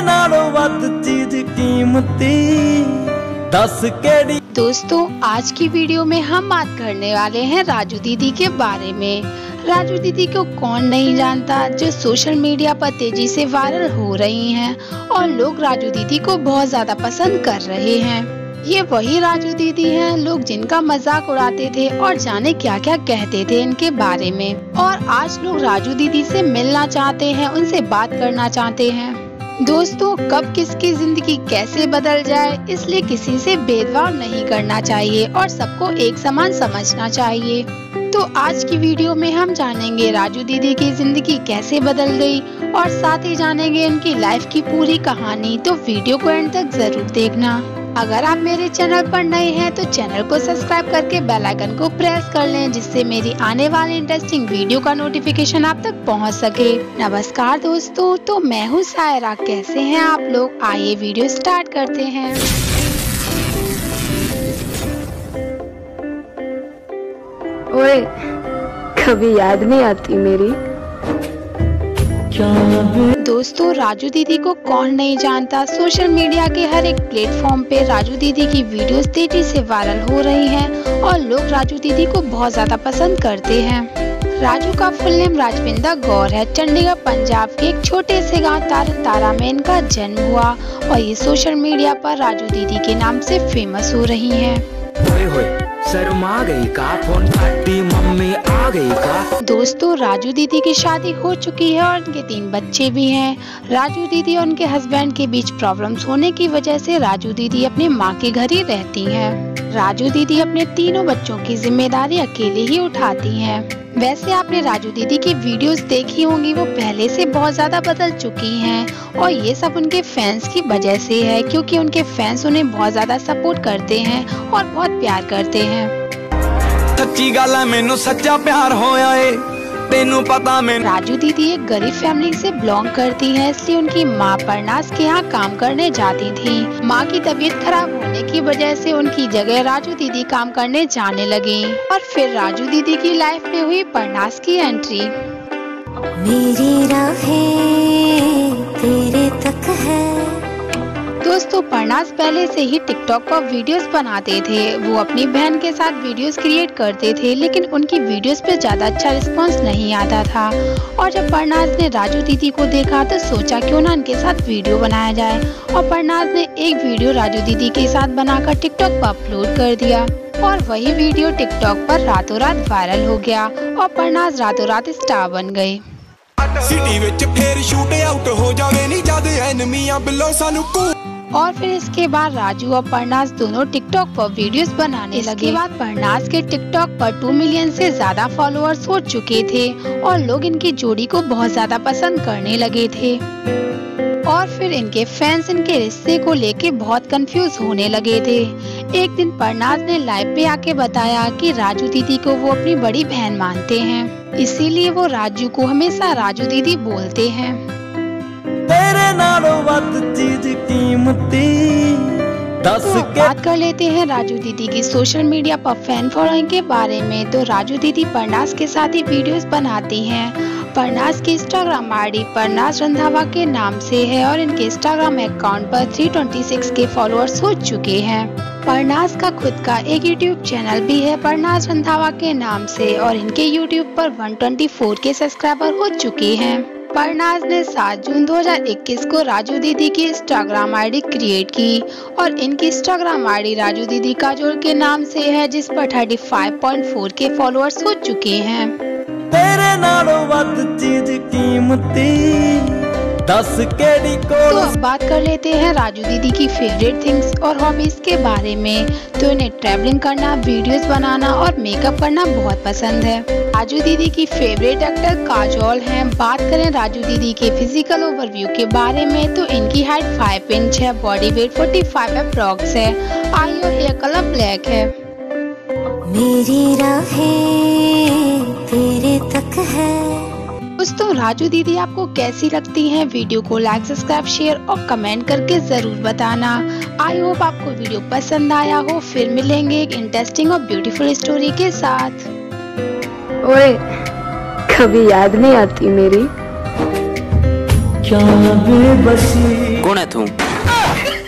नालों वध चीज कीमती दस केड़ी। दोस्तों आज की वीडियो में हम बात करने वाले हैं राजू दीदी के बारे में। राजू दीदी को कौन नहीं जानता, जो सोशल मीडिया पर तेजी से वायरल हो रही हैं और लोग राजू दीदी को बहुत ज्यादा पसंद कर रहे हैं। ये वही राजू दीदी हैं लोग जिनका मजाक उड़ाते थे और जाने क्या क्या कहते थे इनके बारे में, और आज लोग राजू दीदी से मिलना चाहते हैं, उनसे बात करना चाहते हैं। दोस्तों कब किसकी जिंदगी कैसे बदल जाए, इसलिए किसी से भेदभाव नहीं करना चाहिए और सबको एक समान समझना चाहिए। तो आज की वीडियो में हम जानेंगे राजू दीदी की जिंदगी कैसे बदल गई और साथ ही जानेंगे उनकी लाइफ की पूरी कहानी। तो वीडियो को एंड तक जरूर देखना। अगर आप मेरे चैनल पर नए हैं तो चैनल को सब्सक्राइब करके बेल आइकन को प्रेस कर लें, जिससे मेरी आने वाली इंटरेस्टिंग वीडियो का नोटिफिकेशन आप तक पहुंच सके। नमस्कार दोस्तों, तो मैं हूँ सायरा। कैसे हैं आप लोग? आइए वीडियो स्टार्ट करते हैं। ओए, कभी याद नहीं आती मेरी? दोस्तों राजू दीदी को कौन नहीं जानता। सोशल मीडिया के हर एक प्लेटफॉर्म पे राजू दीदी की वीडियोस तेजी से वायरल हो रही हैं और लोग राजू दीदी को बहुत ज्यादा पसंद करते हैं। राजू का फुल नेम राजविंदर गौर है। चंडीगढ़ पंजाब के एक छोटे से गांव तारा में इनका जन्म हुआ और ये सोशल मीडिया पर राजू दीदी के नाम से फेमस हो रही हैं। शर्मा गई का, फोन काटी मम्मी आ गई का। दोस्तों राजू दीदी की शादी हो चुकी है और उनके 3 बच्चे भी हैं। राजू दीदी और उनके हस्बैंड के बीच प्रॉब्लम्स होने की वजह से राजू दीदी अपने माँ के घर ही रहती हैं। राजू दीदी अपने तीनों बच्चों की जिम्मेदारी अकेले ही उठाती हैं। वैसे आपने राजू दीदी की वीडियोस देखी होंगी, वो पहले से बहुत ज्यादा बदल चुकी हैं और ये सब उनके फैंस की वजह से है, क्योंकि उनके फैंस उन्हें बहुत ज्यादा सपोर्ट करते हैं और बहुत प्यार करते हैं। सच्ची गल है, मैनू सच्चा प्यार होया है, तेनू पता। मैं राजू दीदी एक गरीब फैमिली से बिलोंग करती हैं, इसलिए उनकी माँ परनास के यहाँ काम करने जाती थी। माँ की तबीयत खराब होने की वजह से उनकी जगह राजू दीदी काम करने जाने लगी और फिर राजू दीदी की लाइफ में हुई परनास की एंट्री। मेरी राहें तेरे तक है। दोस्तों परनास पहले से ही टिकटॉक पर वीडियोस बनाते थे। वो अपनी बहन के साथ वीडियोस क्रिएट करते थे, लेकिन उनकी वीडियोस पे ज्यादा अच्छा रिस्पांस नहीं आता था। और जब परनास ने राजू दीदी को देखा तो सोचा क्यों ना उनके साथ वीडियो बनाया जाए, और परनास ने एक वीडियो राजू दीदी के साथ बनाकर टिकटॉक पर अपलोड कर दिया और वही वीडियो टिकटॉक पर रातों रात वायरल हो गया और परनास रातों रात स्टार बन गए। सिटी विच फिर शूट आउट हो जावे नी जद एनिमियां बिलो सानू। और फिर इसके बाद राजू और परनास दोनों टिकटॉक पर वीडियोस बनाने लगे। इसके बाद परनास के टिकटॉक पर 2 मिलियन से ज्यादा फॉलोअर्स हो चुके थे और लोग इनकी जोड़ी को बहुत ज्यादा पसंद करने लगे थे। और फिर इनके फैंस इनके रिश्ते को लेके बहुत कंफ्यूज होने लगे थे। एक दिन परनास ने लाइव पे आके बताया कि राजू दीदी को वो अपनी बड़ी बहन मानते हैं, इसीलिए वो राजू को हमेशा राजू दीदी बोलते हैं। तेरे नालों वध चीज कीमती दस तो बात कर लेते हैं राजू दीदी की सोशल मीडिया पर फैन फॉलोइंग के बारे में। तो राजू दीदी परनास के साथ ही वीडियोस बनाती हैं। परनास की इंस्टाग्राम आईडी परनास रंधावा के नाम से है और इनके इंस्टाग्राम अकाउंट पर 326 के फॉलोअर्स हो चुके हैं। परनास का खुद का एक यूट्यूब चैनल भी है परनास रंधावा के नाम से, और इनके यूट्यूब पर 124 के सब्सक्राइबर हो चुके हैं। परनास ने 7 जून 2021 को राजू दीदी की इंस्टाग्राम आईडी क्रिएट की और इनकी इंस्टाग्राम आईडी राजू दीदी काजोल के नाम से है, जिस पर 35.4 के फॉलोअर्स हो चुके हैं। तेरे नालों वध चीज कीमती दस केड़ी को। तो अब बात कर लेते हैं राजू दीदी की फेवरेट थिंग्स और हॉबीज के बारे में। तो इन्हें ट्रैवलिंग करना, वीडियोस बनाना और मेकअप करना बहुत पसंद है। राजू दीदी की फेवरेट एक्टर काजोल हैं। बात करें राजू दीदी के फिजिकल ओवरव्यू के बारे में तो इनकी हाइट 5 इंच है, बॉडी वेट 45 अप्रॉक्स है, आई और हेयर कलर ब्लैक है। मेरी राहें तेरे तक है। दोस्तों राजू दीदी आपको कैसी लगती हैं? वीडियो को लाइक, सब्सक्राइब, शेयर और कमेंट करके जरूर बताना। आई होप आपको वीडियो पसंद आया हो। फिर मिलेंगे एक इंटरेस्टिंग और ब्यूटीफुल स्टोरी के साथ। ओए, कभी याद नहीं आती मेरी? क्या बेबसी कौन है तू?